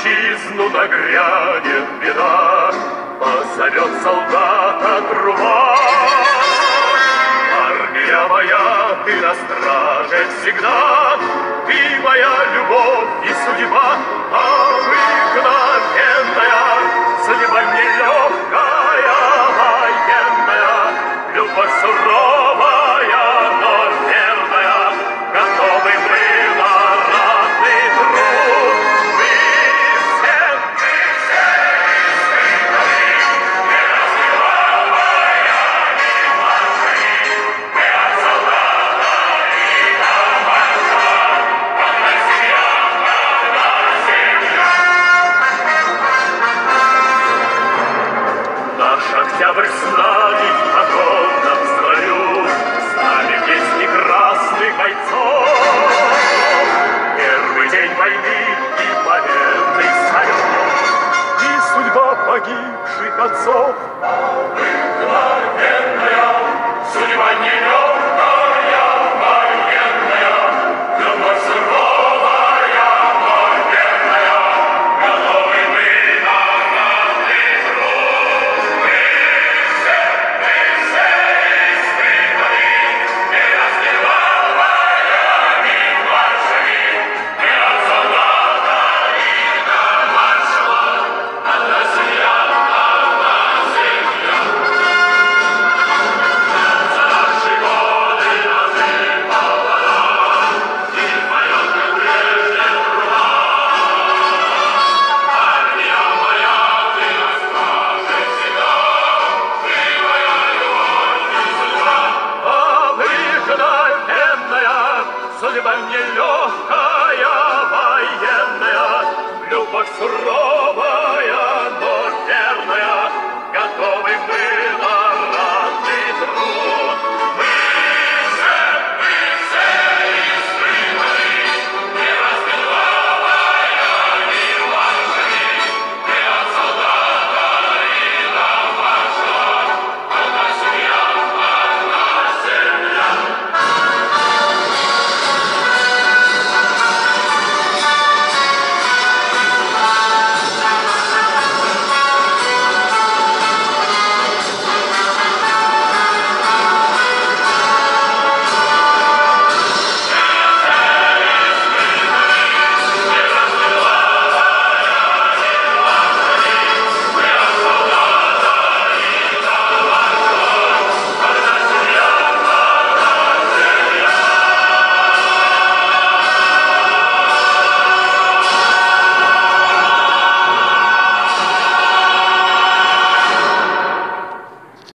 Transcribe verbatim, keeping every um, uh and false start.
отчизну нагрянет беда, позовет солдата труба. Армия моя, ты на страже всегда, ты моя любовь и судьба, обыкновенная, судьба нелегкая, военная, любовь суровая, но верная, готовы мы на ратный труд. Мы все, мы все испытаны, неразделовая и маршали, мы от солдата и до маршала, от россиян на землю. Наш Октябрь с нами, огонь нам в строю, с нами песни красных бойцов. Первый день войны и победный салют, и судьба погибших отцов. Обыкновенная, судьба нелегкая, военная, любовь суровая, но верная, готовы мы на ратный труд. Мы все, мы все испытаны, неразделовая и маршали, мы от солдата и до маршала, от россиян на землю. За наши годы ножи полоса, и поет, как прежде, труба. Армия моя, ты на страже всегда, ты моя любовь и судьба. Обыкновенная, судьба нелегкая, военная, любовь суровая, но верная, готова